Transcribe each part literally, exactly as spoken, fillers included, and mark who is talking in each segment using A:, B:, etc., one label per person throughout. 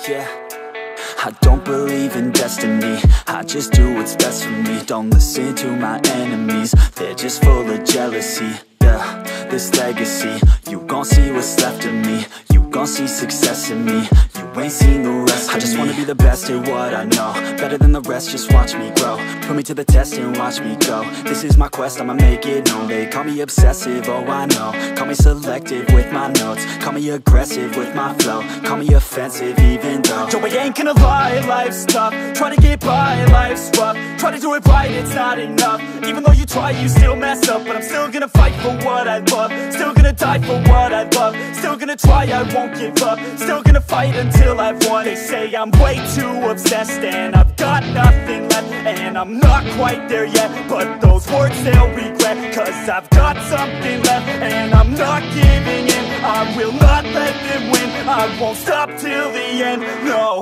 A: yeah. I don't believe in destiny, I just do what's best for me. Don't listen to my enemies, they're just full of jealousy. Yeah, this legacy, you gon' see what's left of me. You gon' see success in me, you ain't seen the rest of me. I just wanna be the best at what I know, better than the rest, just watch me grow. Put me to the test and watch me go. This is my quest, I'ma make it known. They call me obsessive, oh I know. Call me selective with my notes, call me aggressive with my flow, call me offensive even though yo, I ain't gonna lie, life's tough. Try to get by, life's rough. Try to do it right, it's not enough. Even though you try, you still mess up. But I'm still gonna fight for what I love, still gonna die for what I love, still gonna try, I won't give up, still gonna fight until I've won. They say I'm way too obsessed and I've got nothing left, and I'm not quite there yet, but those words they'll regret, cause I've got something left and I'm not giving in. I will not let them win, I won't stop till the end, no.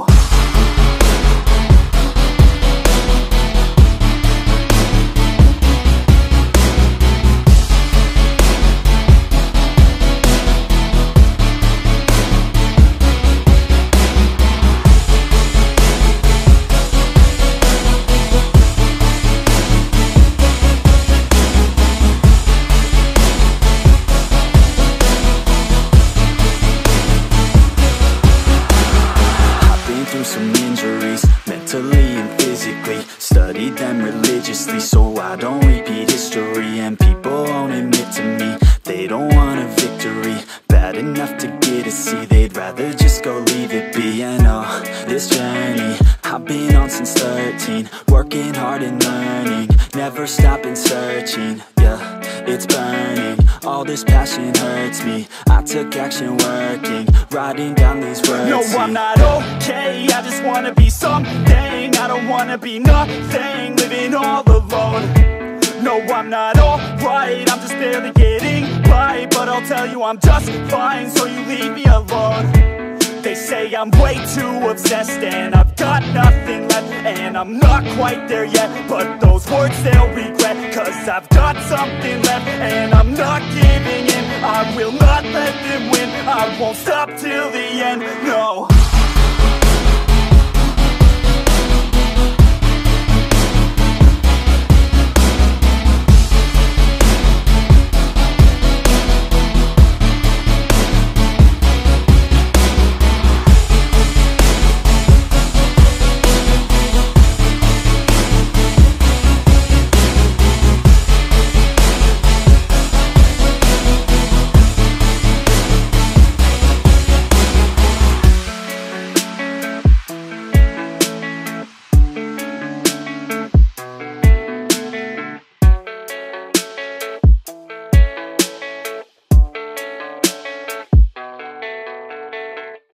A: Some injuries, mentally and physically. Studied them religiously so I don't repeat history. And people won't admit to me they don't want a victory bad enough to get a C. They'd rather just go leave it be. And oh, this journey I've been on since thirteen, working hard and learning, never stopping searching. Yeah, it's burning, all this passion hurts me. I took action working, writing down these words. No, I'm not okay, I just wanna be something. I don't wanna be nothing, living all alone. No, I'm not alright, I'm just barely getting by. But I'll tell you I'm just fine, so you leave me alone. They say I'm way too obsessed and I've got nothing left, and I'm not quite there yet, but those words they'll regret, cause I've got something left and I'm not giving in. I will not let them win, I won't stop till the end, no.